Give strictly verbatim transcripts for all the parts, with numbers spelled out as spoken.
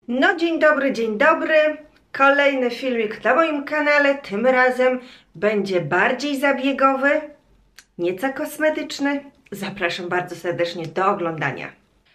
No dzień dobry, dzień dobry. Kolejny filmik na moim kanale. Tym razem będzie bardziej zabiegowy, nieco kosmetyczny. Zapraszam bardzo serdecznie do oglądania.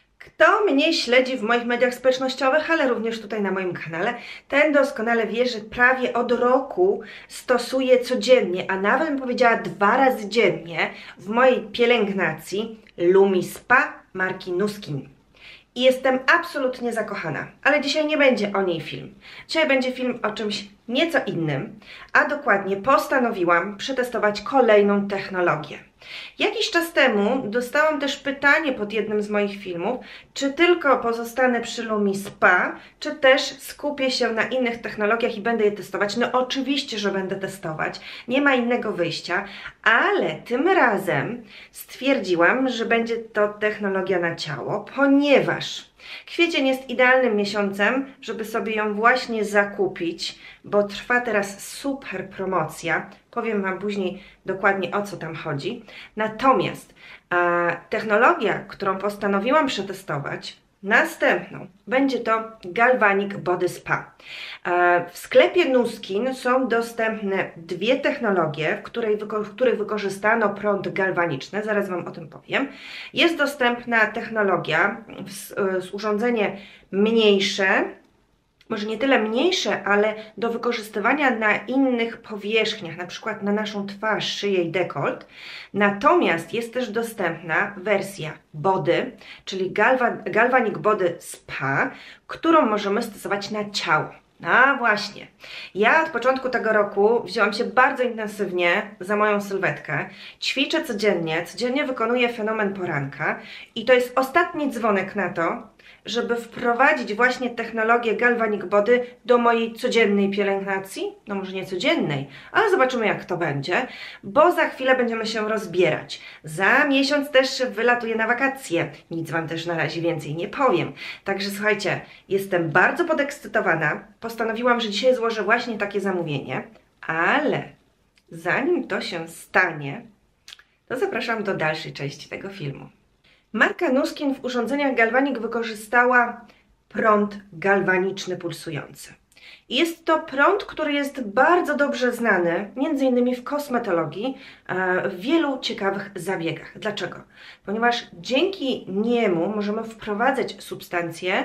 Kto mnie śledzi w moich mediach społecznościowych, ale również tutaj na moim kanale, ten doskonale wie, że prawie od roku stosuję codziennie, a nawet bym powiedziała dwa razy dziennie w mojej pielęgnacji Lumi Spa marki Nuskin. I jestem absolutnie zakochana, ale dzisiaj nie będzie o niej film. Dzisiaj będzie film o czymś nieco innym, a dokładnie postanowiłam przetestować kolejną technologię. Jakiś czas temu dostałam też pytanie pod jednym z moich filmów, czy tylko pozostanę przy Lumi Spa, czy też skupię się na innych technologiach i będę je testować. No oczywiście, że będę testować, nie ma innego wyjścia, ale tym razem stwierdziłam, że będzie to technologia na ciało, ponieważ kwiecień jest idealnym miesiącem, żeby sobie ją właśnie zakupić, bo trwa teraz super promocja. Powiem Wam później dokładnie, o co tam chodzi. Natomiast e, technologia, którą postanowiłam przetestować, następną, będzie to Galvanic Body Spa. E, w sklepie Nuskin są dostępne dwie technologie, w, której, w których wykorzystano prąd galwaniczny. Zaraz Wam o tym powiem. Jest dostępna technologia, z, z urządzenie mniejsze, może nie tyle mniejsze, ale do wykorzystywania na innych powierzchniach, na przykład na naszą twarz, szyję i dekolt. Natomiast jest też dostępna wersja Body, czyli Galva, Galvanic Body Spa, którą możemy stosować na ciało. A właśnie, ja od początku tego roku wzięłam się bardzo intensywnie za moją sylwetkę. Ćwiczę codziennie, codziennie wykonuję fenomen poranka i to jest ostatni dzwonek na to, żeby wprowadzić właśnie technologię Galvanic Body do mojej codziennej pielęgnacji. No może nie codziennej, ale zobaczymy, jak to będzie, bo za chwilę będziemy się rozbierać. Za miesiąc też wylatuję na wakacje. Nic Wam też na razie więcej nie powiem. Także słuchajcie, jestem bardzo podekscytowana. Postanowiłam, że dzisiaj złożę właśnie takie zamówienie, ale zanim to się stanie, to zapraszam do dalszej części tego filmu. Marka Nuskin w urządzeniach Galvanic wykorzystała prąd galwaniczny pulsujący. Jest to prąd, który jest bardzo dobrze znany, między innymi w kosmetologii, w wielu ciekawych zabiegach. Dlaczego? Ponieważ dzięki niemu możemy wprowadzać substancje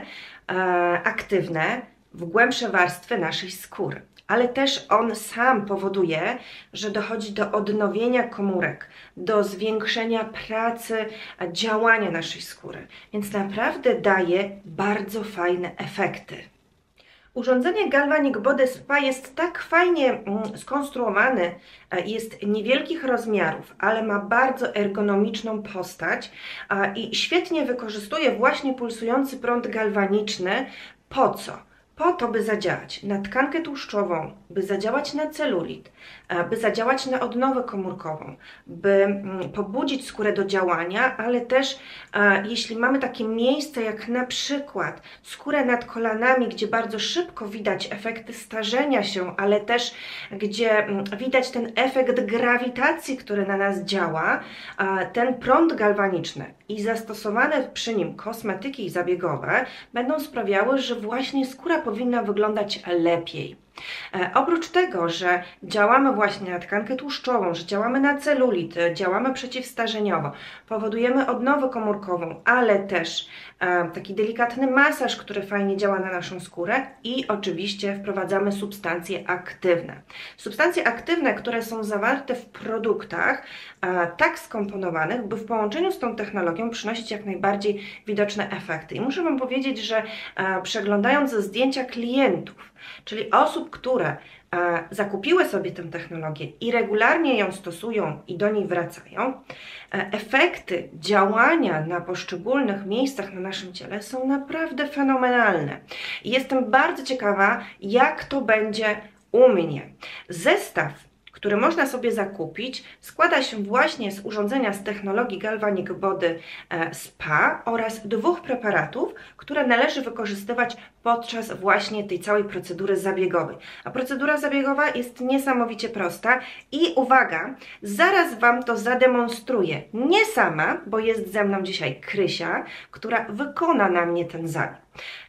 aktywne w głębsze warstwy naszej skóry. Ale też on sam powoduje, że dochodzi do odnowienia komórek, do zwiększenia pracy, działania naszej skóry. Więc naprawdę daje bardzo fajne efekty. Urządzenie Galvanic Body Spa jest tak fajnie skonstruowane, jest niewielkich rozmiarów, ale ma bardzo ergonomiczną postać i świetnie wykorzystuje właśnie pulsujący prąd galwaniczny. Po co? Po to, by zadziałać na tkankę tłuszczową, by zadziałać na celulit, by zadziałać na odnowę komórkową, by pobudzić skórę do działania, ale też jeśli mamy takie miejsce jak na przykład skórę nad kolanami, gdzie bardzo szybko widać efekty starzenia się, ale też gdzie widać ten efekt grawitacji, który na nas działa, ten prąd galwaniczny i zastosowane przy nim kosmetyki zabiegowe będą sprawiały, że właśnie skóra powinna wyglądać lepiej. E, oprócz tego, że działamy właśnie na tkankę tłuszczową, że działamy na celulit, działamy przeciwstarzeniowo, powodujemy odnowę komórkową, ale też e, taki delikatny masaż, który fajnie działa na naszą skórę i oczywiście wprowadzamy substancje aktywne. Substancje aktywne, które są zawarte w produktach e, tak skomponowanych, by w połączeniu z tą technologią przynosić jak najbardziej widoczne efekty. I muszę Wam powiedzieć, że e, przeglądając zdjęcia klientów, czyli osób, które e, zakupiły sobie tę technologię i regularnie ją stosują i do niej wracają, e, efekty działania na poszczególnych miejscach na naszym ciele są naprawdę fenomenalne. I jestem bardzo ciekawa, jak to będzie u mnie. Zestaw, który można sobie zakupić, składa się właśnie z urządzenia z technologii Galvanic Body Spa oraz dwóch preparatów, które należy wykorzystywać podczas właśnie tej całej procedury zabiegowej. A procedura zabiegowa jest niesamowicie prosta i uwaga, zaraz Wam to zademonstruję. Nie sama, bo jest ze mną dzisiaj Krysia, która wykona na mnie ten zabieg.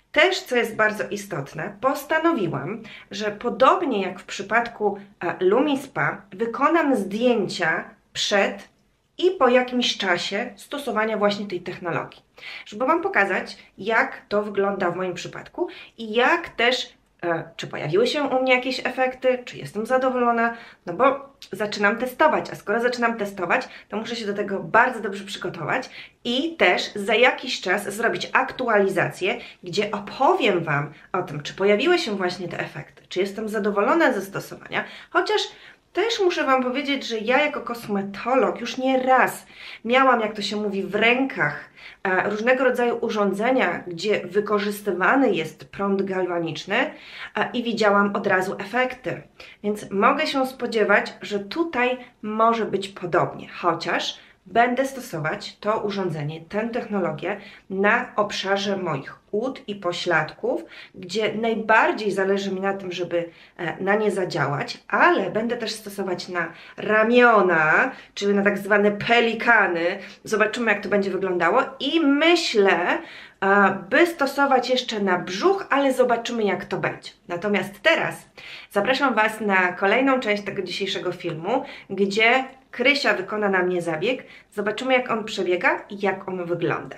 Też, co jest bardzo istotne, postanowiłam, że podobnie jak w przypadku LumiSpa, wykonam zdjęcia przed i po jakimś czasie stosowania właśnie tej technologii, żeby Wam pokazać, jak to wygląda w moim przypadku i jak też, e, czy pojawiły się u mnie jakieś efekty, czy jestem zadowolona, no bo zaczynam testować, a skoro zaczynam testować, to muszę się do tego bardzo dobrze przygotować i też za jakiś czas zrobić aktualizację, gdzie opowiem Wam o tym, czy pojawiły się właśnie te efekty, czy jestem zadowolona ze stosowania, chociaż też muszę Wam powiedzieć, że ja jako kosmetolog już nie raz miałam, jak to się mówi, w rękach e, różnego rodzaju urządzenia, gdzie wykorzystywany jest prąd galwaniczny e, i widziałam od razu efekty. Więc mogę się spodziewać, że tutaj może być podobnie, chociaż będę stosować to urządzenie, tę technologię na obszarze moich ud i pośladków, gdzie najbardziej zależy mi na tym, żeby na nie zadziałać, ale będę też stosować na ramiona, czyli na tak zwane pelikany. Zobaczymy, jak to będzie wyglądało i myślę, by stosować jeszcze na brzuch, ale zobaczymy, jak to będzie. Natomiast teraz zapraszam Was na kolejną część tego dzisiejszego filmu, gdzie Krysia wykona na mnie zabieg. Zobaczymy, jak on przebiega i jak on wygląda.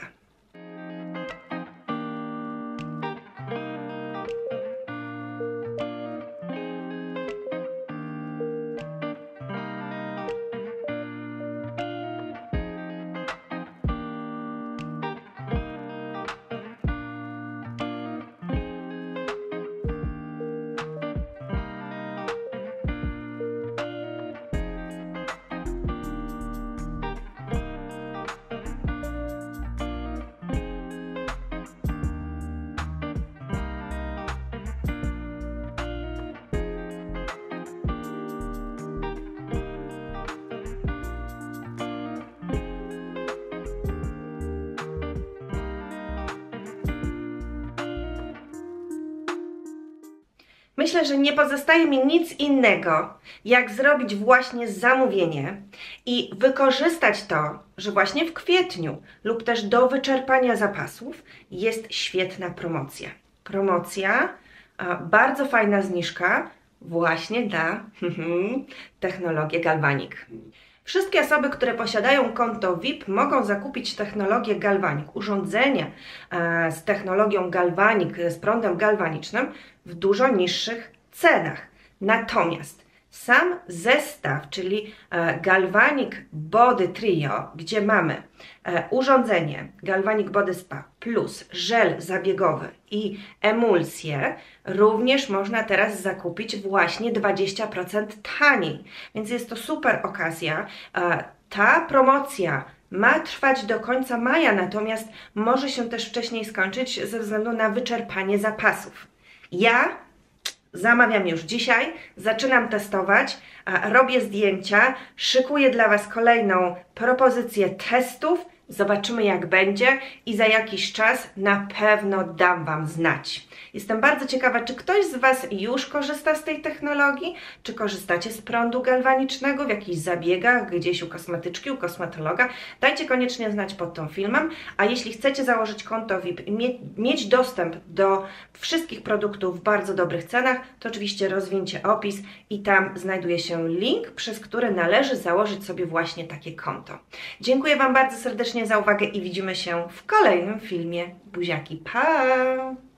Myślę, że nie pozostaje mi nic innego, jak zrobić właśnie zamówienie i wykorzystać to, że właśnie w kwietniu lub też do wyczerpania zapasów jest świetna promocja. Promocja, bardzo fajna zniżka właśnie na technologię Galvanic. Wszystkie osoby, które posiadają konto V I P, mogą zakupić technologię Galvanic, urządzenie e, z technologią Galvanic, z prądem galwanicznym w dużo niższych cenach. Natomiast sam zestaw, czyli e, Galvanic Body Trio, gdzie mamy e, urządzenie Galvanic Body Spa plus żel zabiegowy i emulsję, również można teraz zakupić właśnie dwadzieścia procent taniej. Więc jest to super okazja. E, ta promocja ma trwać do końca maja, natomiast może się też wcześniej skończyć ze względu na wyczerpanie zapasów. Ja zamawiam już dzisiaj, zaczynam testować, robię zdjęcia, szykuję dla Was kolejną propozycję testów, zobaczymy, jak będzie i za jakiś czas na pewno dam Wam znać. Jestem bardzo ciekawa, czy ktoś z Was już korzysta z tej technologii, czy korzystacie z prądu galwanicznego w jakichś zabiegach, gdzieś u kosmetyczki, u kosmetologa. Dajcie koniecznie znać pod tym filmem, a jeśli chcecie założyć konto V I P i mie mieć dostęp do wszystkich produktów w bardzo dobrych cenach, to oczywiście rozwincie opis i tam znajduje się link, przez który należy założyć sobie właśnie takie konto. Dziękuję Wam bardzo serdecznie za uwagę i widzimy się w kolejnym filmie. Buziaki, pa!